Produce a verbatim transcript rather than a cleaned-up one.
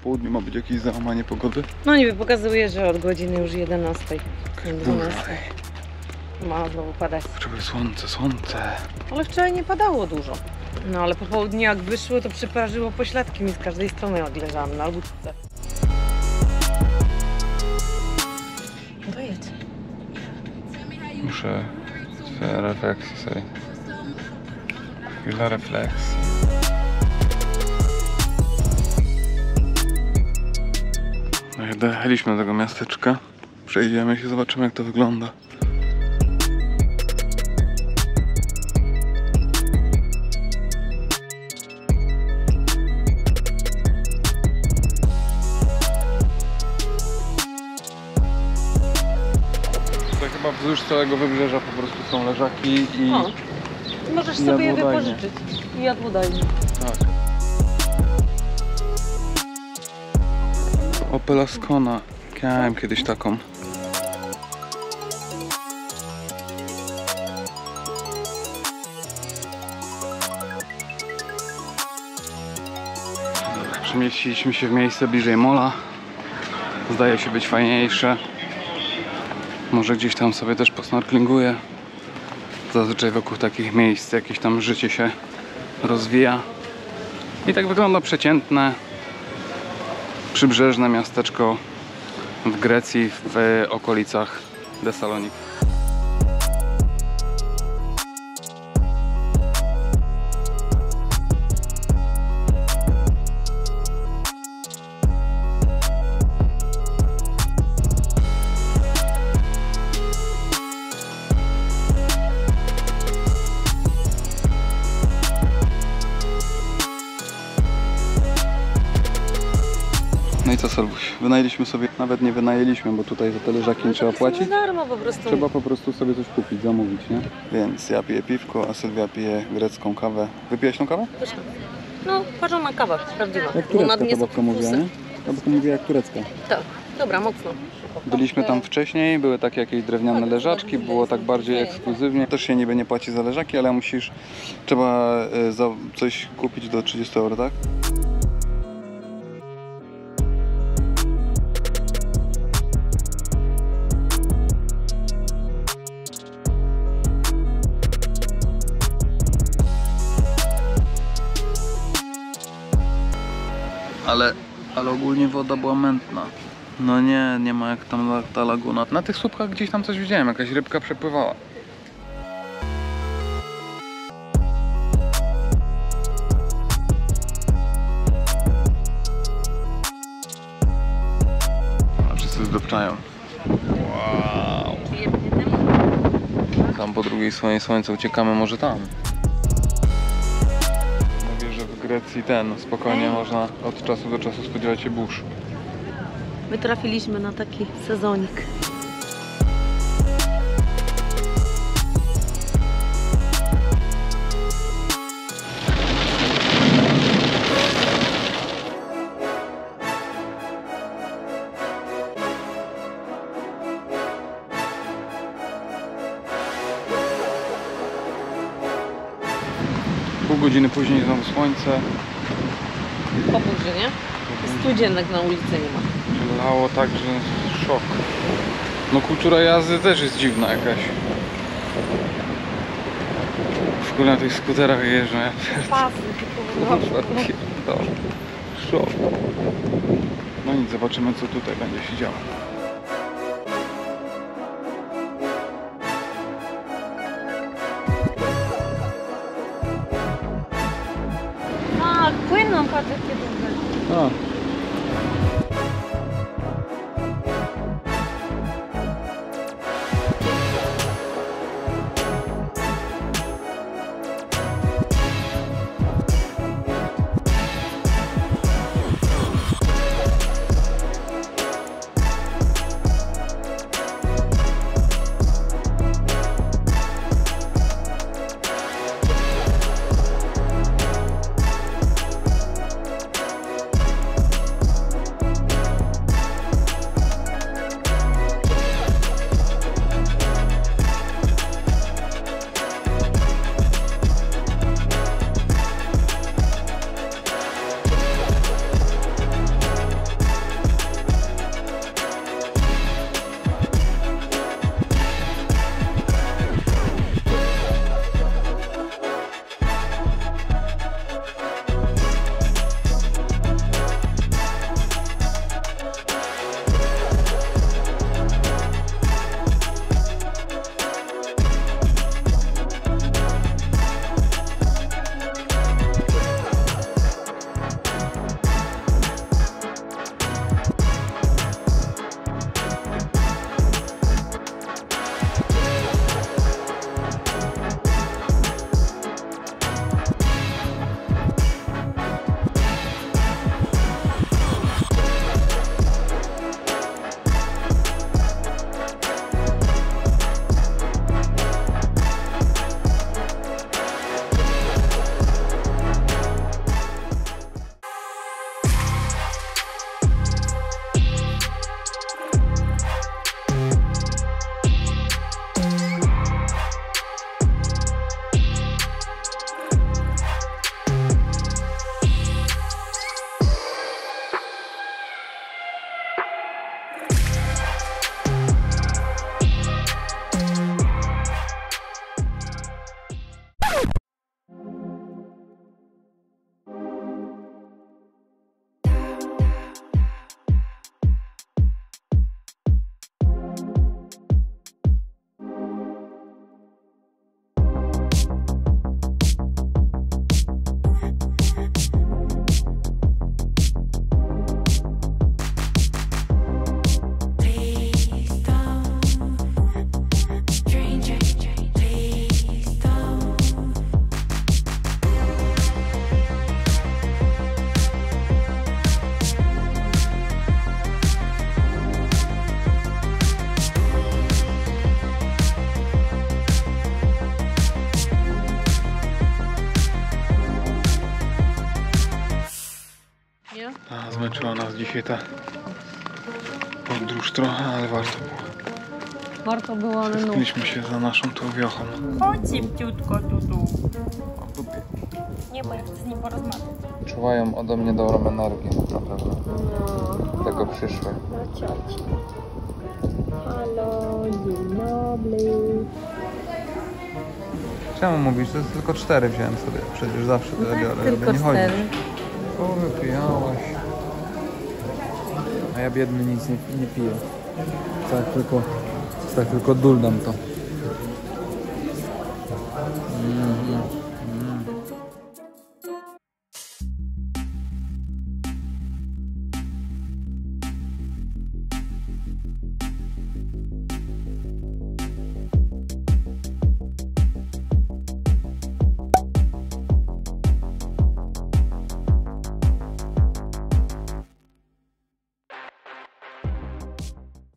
południu ma być jakieś załamanie pogody? No niby pokazuje, że od godziny już jedenastej. dwunastej. Ma znowu padać. Żeby słońce, słońce. Ale wczoraj nie padało dużo. No ale po południu jak wyszło, to przyprażyło pośladki mi z każdej strony, jak leżałam na łódce. To jedź. Muszę sobie refleksję sobie. Chwila refleksji. No i dojechaliśmy do tego miasteczka. Przejdziemy się, zobaczymy jak to wygląda. Tutaj chyba wzdłuż całego wybrzeża po prostu są leżaki i... O, możesz i sobie je jadłodajnie. wypożyczyć. I jadłodajnie. Tak. Opel Ascona. Miałem kiedyś taką. Przemieściliśmy się w miejsce bliżej mola. Zdaje się być fajniejsze. Może gdzieś tam sobie też posnorklinguję. Zazwyczaj wokół takich miejsc jakieś tam życie się rozwija. I tak wygląda przeciętne, przybrzeżne miasteczko w Grecji, w okolicach Thessaloniki. No i co, Salwuś? Wynajęliśmy sobie, nawet nie wynajęliśmy, bo tutaj za te leżaki nie trzeba płacić. Darmo po prostu. Trzeba po prostu sobie coś kupić, zamówić, nie? Więc ja piję piwko, a Sylwia pije grecką kawę. Wypijesz tą kawę? No, parzona kawa, prawdziwa. Jak turecka to babka mówiła, nie? To babka mówiła jak turecka. Tak, dobra, mocno. Byliśmy tam wcześniej, były takie jakieś drewniane leżaczki, było tak bardziej ekskluzywnie. Też się niby nie płaci za leżaki, ale musisz, trzeba y, za coś kupić do trzydziestu euro, tak? Ale, ale ogólnie woda była mętna. No nie, nie ma jak tam ta laguna. Na tych słupkach gdzieś tam coś widziałem, jakaś rybka przepływała. A wszyscy zdobczają. Wow. Tam po drugiej stronie słońca uciekamy, może tam. Mówię, że w Grecji ten, spokojnie można od czasu do czasu spodziewać się burz. My trafiliśmy na taki sezonik. Pół godziny później znowu słońce. Po burzy, nie? Studzienek na ulicy nie ma. Lało tak, że szok. No kultura jazdy też jest dziwna jakaś. W ogóle na tych skuterach jeżdżą, ja Pasy. pierdolę. Szok. No nic, zobaczymy co tutaj będzie się działo. A, płyną, patrz jakie duże. A. Zmęczyła nas dzisiaj ta podróż trochę, ale warto było. Warto było, ale no. Tęskniliśmy się za naszą tą wiochą. Chodź szybciutko, Dudu. O dupie. Nie, bo ja chcę z nim porozmawiać. Czuwają ode mnie dobrą energię, na pewno. No. Tego przyszłe. Do cioci. Halo, dzień dobry. Czemu mówisz? To jest tylko cztery wziąłem sobie. Przecież zawsze tyle Tak, biorę. tylko nie cztery. O, wypijałaś. A ja biedny nic nie, nie piję. Tak tylko, tak tylko duldam to.